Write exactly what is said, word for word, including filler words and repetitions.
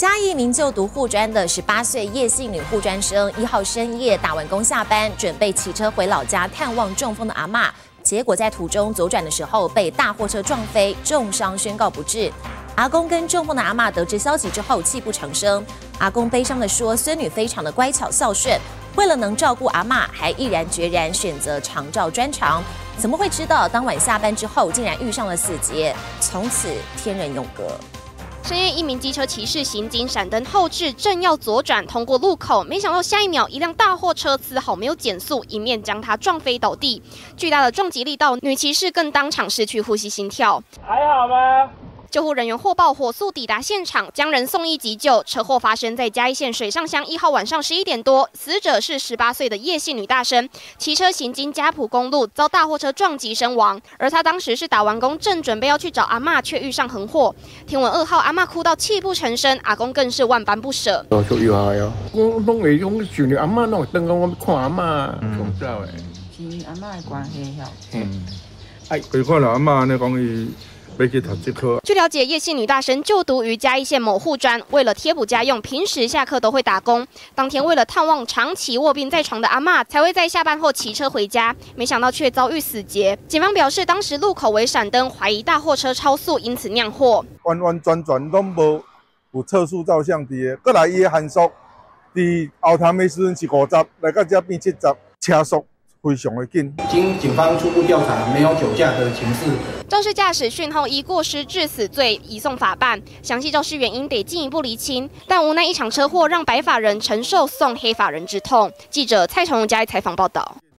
嘉义一名就读护专的十八岁叶姓女护专生，一号深夜打完工下班，准备骑车回老家探望中风的阿嬷，结果在途中左转的时候被大货车撞飞，重伤宣告不治。阿公跟中风的阿嬷得知消息之后泣不成声，阿公悲伤地说，孙女非常的乖巧孝顺，为了能照顾阿嬷，还毅然决然选择长照专长。怎么会知道当晚下班之后竟然遇上了死劫，从此天人永隔。 深夜，一名机车骑士行经闪灯后置，正要左转通过路口，没想到下一秒，一辆大货车丝毫没有减速，迎面将他撞飞倒地。巨大的撞击力道，女骑士更当场失去呼吸心跳。 还好吗？ 救护人员获报，火速抵达现场，将人送医急救。车祸发生在嘉义县水上乡一号晚上十一点多，死者是十八岁的叶姓女大生，骑车行经嘉埔公路，遭大货车撞击身亡。而她当时是打完工，正准备要去找阿嬷，却遇上横祸。听闻噩耗，阿嬷哭到泣不成声，阿公更是万般不舍。 哦，足有害哦，我拢会讲想着阿嬷，拢会等讲我要看阿嬷，从走诶。 是阿嬷的关系吼。 嗯，哎，佢看到阿嬷安尼讲伊。 据了解，叶姓女大生就读于嘉义县某护专，为了贴补家用，平时下课都会打工。当天为了探望长期卧病在床的阿嬷，才会在下班后骑车回家，没想到却遭遇死劫。警方表示，当时路口为闪灯，怀疑大货车超速，因此酿祸。 完完全全拢无有测速照相伫个，过来伊的限速，伫后潭的时阵是五十，来到这变七十，车速非常的紧。 经警方初步调查，没有酒驾的情事。 肇事驾驶讯号依过失致死罪移送法办，详细肇事原因得进一步厘清。但无奈一场车祸让白发人承受送黑发人之痛。记者蔡崇荣嘉义采访报道。